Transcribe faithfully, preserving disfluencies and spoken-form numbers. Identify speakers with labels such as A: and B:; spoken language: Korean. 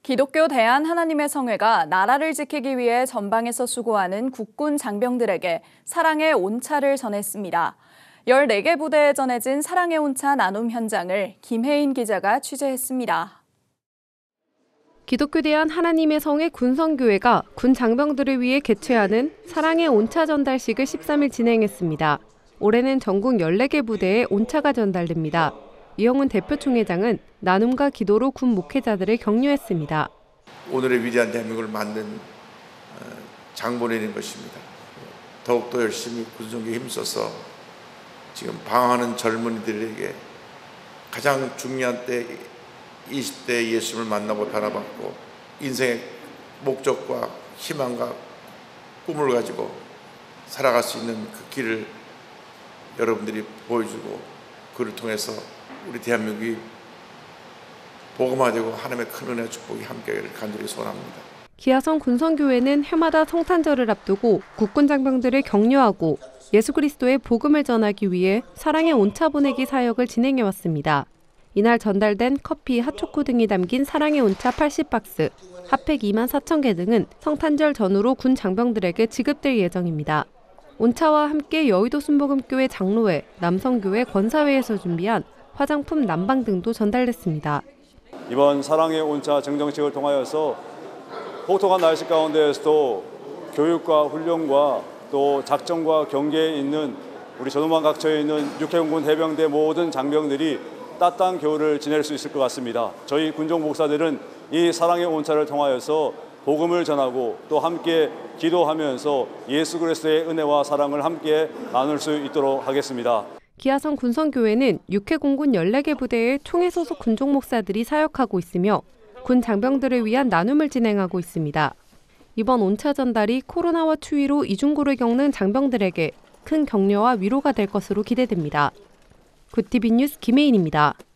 A: 기독교 대한하나님의 성회가 나라를 지키기 위해 전방에서 수고하는 국군 장병들에게 사랑의 온차를 전했습니다. 열네 개 부대에 전해진 사랑의 온차 나눔 현장을 김혜인 기자가 취재했습니다.
B: 기독교 대한하나님의 성회 군성교회가 군 장병들을 위해 개최하는 사랑의 온차 전달식을 십삼 일 진행했습니다. 올해는 전국 열네 개 부대에 온차가 전달됩니다. 이영훈 대표 총회장은 나눔과 기도로 군 목회자들을 격려했습니다.
C: 오늘의 위대한 대한민국을 만든 장본인인 것입니다. 더욱더 열심히 군성교에 힘써서 지금 방황하는 젊은이들에게 가장 중요한 때 이십 대 예수님을 만나고 변화받고 인생의 목적과 희망과 꿈을 가지고 살아갈 수 있는 그 길을 여러분들이 보여주고 그를 통해서 우리 대한민국이 복음화되고 하나님의 큰 은혜와 축복이 함께하기를 간절히 소원합니다.
B: 기아성 군성교회는 해마다 성탄절을 앞두고 국군 장병들을 격려하고 예수 그리스도의 복음을 전하기 위해 사랑의 온차 보내기 사역을 진행해왔습니다. 이날 전달된 커피, 핫초코 등이 담긴 사랑의 온차 팔십 박스, 핫팩 이만 사천 개 등은 성탄절 전후로 군 장병들에게 지급될 예정입니다. 온차와 함께 여의도 순복음교회 장로회, 남성교회 권사회에서 준비한 화장품, 난방 등도 전달됐습니다.
D: 이번 사랑의 온차 증정식을 통하여서 혹독한 날씨 가운데에서도 교육과 훈련과 또 작전과 경계에 있는 우리 전후만 각처에 있는 육해공군 해병대 모든 장병들이 따뜻한 겨울을 지낼 수 있을 것 같습니다. 저희 군종 목사들은 이 사랑의 온차를 통하여서 복음을 전하고 또 함께 기도하면서 예수 그리스도의 은혜와 사랑을 함께 나눌 수 있도록 하겠습니다.
B: 기아성 군성교회는 육해공군 열네 개 부대의 총회 소속 군종 목사들이 사역하고 있으며 군 장병들을 위한 나눔을 진행하고 있습니다. 이번 온차 전달이 코로나와 추위로 이중고를 겪는 장병들에게 큰 격려와 위로가 될 것으로 기대됩니다. 굿티비 뉴스 김혜인입니다.